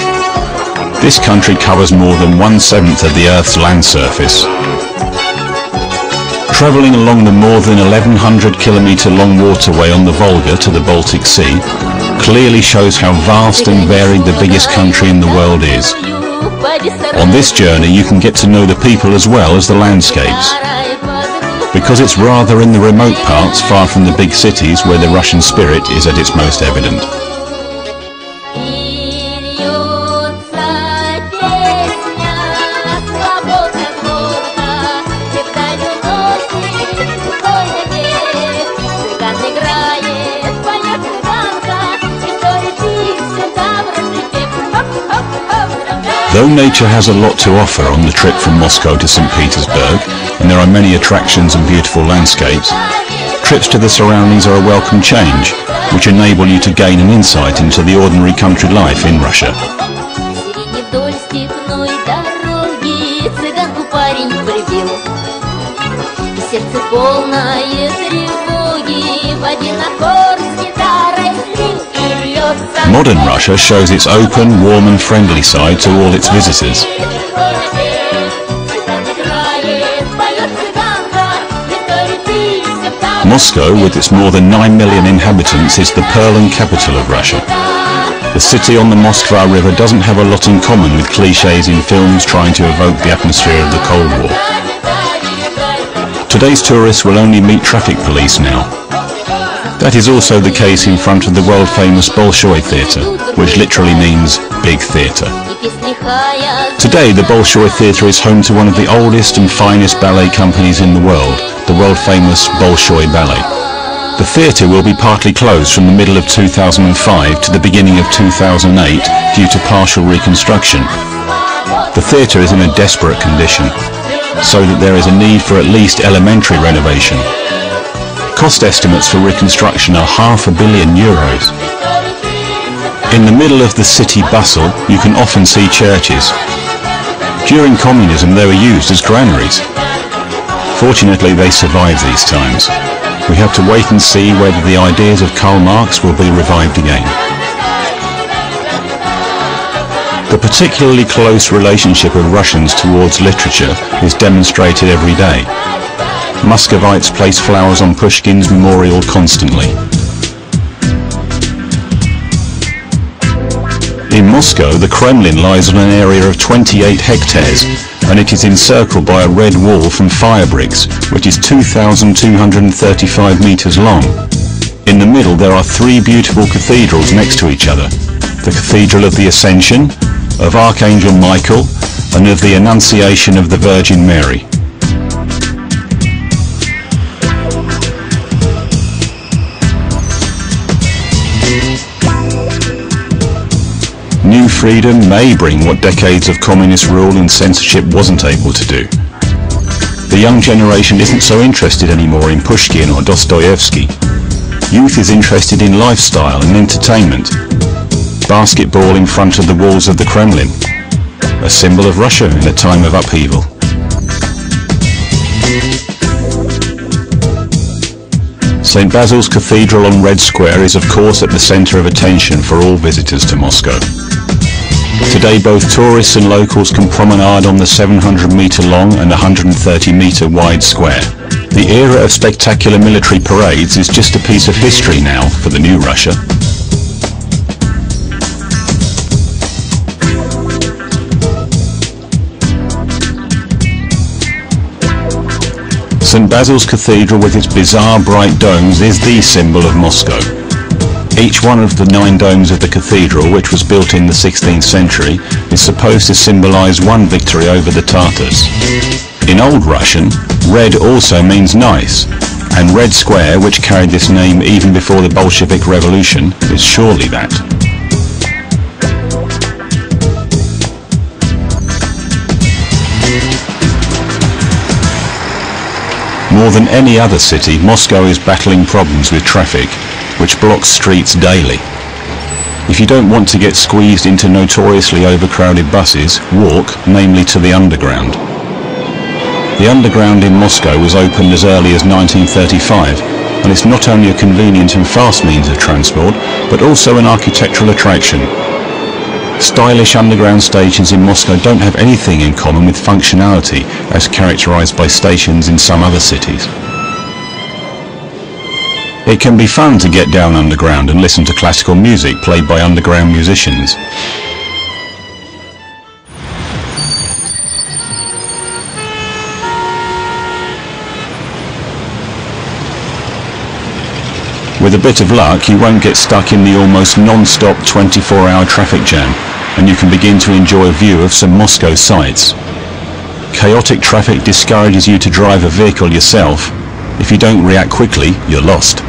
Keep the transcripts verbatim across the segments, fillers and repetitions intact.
This country covers more than one-seventh of the Earth's land surface. Travelling along the more than eleven hundred kilometre long waterway on the Volga to the Baltic Sea clearly shows how vast and varied the biggest country in the world is. On this journey you can get to know the people as well as the landscapes. Because it's rather in the remote parts, far from the big cities, where the Russian spirit is at its most evident. Though nature has a lot to offer on the trip from Moscow to Saint Petersburg, and there are many attractions and beautiful landscapes, trips to the surroundings are a welcome change, which enable you to gain an insight into the ordinary country life in Russia. Modern Russia shows its open, warm and friendly side to all its visitors. Moscow, with its more than nine million inhabitants, is the pearl and capital of Russia. The city on the Moskva River doesn't have a lot in common with clichés in films trying to evoke the atmosphere of the Cold War. Today's tourists will only meet traffic police now. That is also the case in front of the world-famous Bolshoi Theatre, which literally means big theatre. Today, the Bolshoi Theatre is home to one of the oldest and finest ballet companies in the world, the world-famous Bolshoi Ballet. The theatre will be partly closed from the middle of two thousand five to the beginning of two thousand eight due to partial reconstruction. The theatre is in a desperate condition, so that there is a need for at least elementary renovation. Cost estimates for reconstruction are half a billion euros. In the middle of the city bustle, you can often see churches. During communism they were used as granaries. Fortunately they survived these times. We have to wait and see whether the ideas of Karl Marx will be revived again. The particularly close relationship of Russians towards literature is demonstrated every day. Muscovites place flowers on Pushkin's memorial constantly. In Moscow, the Kremlin lies on an area of twenty-eight hectares, and it is encircled by a red wall from fire bricks, which is two thousand two hundred thirty-five meters long. In the middle there are three beautiful cathedrals next to each other: the Cathedral of the Ascension, of Archangel Michael, and of the Annunciation of the Virgin Mary. New freedom may bring what decades of communist rule and censorship wasn't able to do. The young generation isn't so interested anymore in Pushkin or Dostoevsky. Youth is interested in lifestyle and entertainment. Basketball in front of the walls of the Kremlin, a symbol of Russia in a time of upheaval. Saint Basil's Cathedral on Red Square is of course at the centre of attention for all visitors to Moscow. Today both tourists and locals can promenade on the seven hundred metre long and one hundred thirty metre wide square. The era of spectacular military parades is just a piece of history now for the new Russia. Saint Basil's Cathedral with its bizarre bright domes is the symbol of Moscow. Each one of the nine domes of the cathedral, which was built in the sixteenth century, is supposed to symbolize one victory over the Tatars. In Old Russian, red also means nice, and Red Square, which carried this name even before the Bolshevik Revolution, is surely that. More than any other city, Moscow is battling problems with traffic, which blocks streets daily. If you don't want to get squeezed into notoriously overcrowded buses, walk, namely to the Underground. The Underground in Moscow was opened as early as nineteen thirty-five, and it's not only a convenient and fast means of transport, but also an architectural attraction. Stylish underground stations in Moscow don't have anything in common with functionality as characterized by stations in some other cities. It can be fun to get down underground and listen to classical music played by underground musicians. With a bit of luck, you won't get stuck in the almost non-stop twenty-four hour traffic jam, and you can begin to enjoy a view of some Moscow sights. Chaotic traffic discourages you to drive a vehicle yourself. If you don't react quickly, you're lost.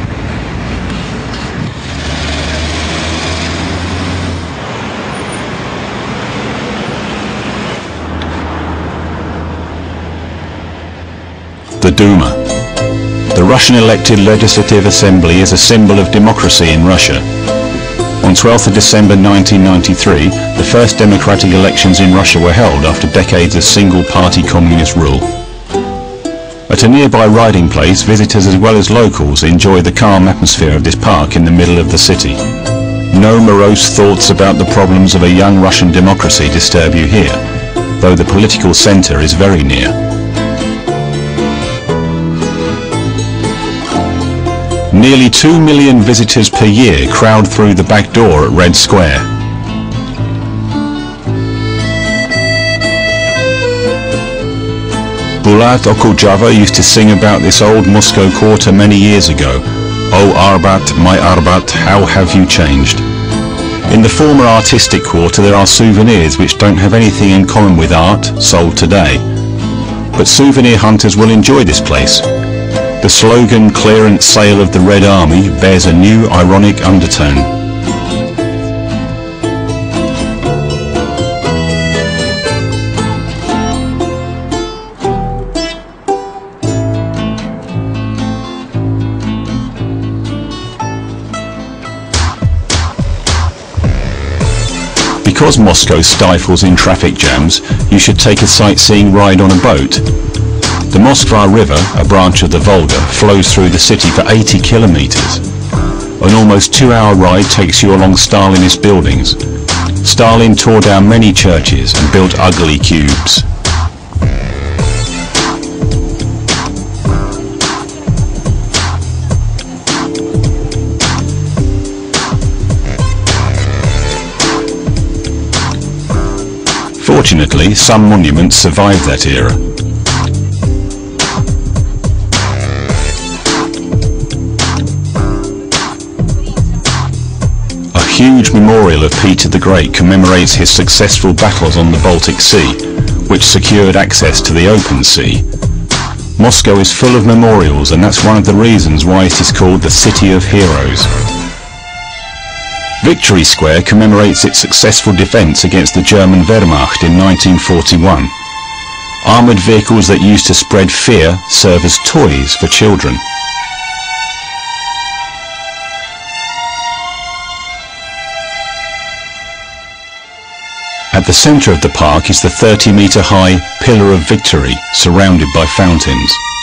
The Duma. The Russian elected Legislative Assembly is a symbol of democracy in Russia. On twelfth of December nineteen ninety-three, the first democratic elections in Russia were held after decades of single-party communist rule. At a nearby riding place, visitors as well as locals enjoy the calm atmosphere of this park in the middle of the city. No morose thoughts about the problems of a young Russian democracy disturb you here, though the political centre is very near. Nearly two million visitors per year crowd through the back door at Red Square. Bulat Okudjava used to sing about this old Moscow quarter many years ago. Oh Arbat, my Arbat, how have you changed? In the former artistic quarter there are souvenirs which don't have anything in common with art sold today. But souvenir hunters will enjoy this place. The slogan "Clearance Sale of the Red Army" bears a new ironic undertone. Because Moscow stifles in traffic jams, you should take a sightseeing ride on a boat. The Moskva River, a branch of the Volga, flows through the city for eighty kilometers. An almost two-hour ride takes you along Stalinist buildings. Stalin tore down many churches and built ugly cubes. Fortunately, some monuments survived that era. A huge memorial of Peter the Great commemorates his successful battles on the Baltic Sea, which secured access to the open sea. Moscow is full of memorials, and that's one of the reasons why it is called the City of Heroes. Victory Square commemorates its successful defense against the German Wehrmacht in nineteen forty-one. Armored vehicles that used to spread fear serve as toys for children. At the centre of the park is the thirty metre high Pillar of Victory, surrounded by fountains.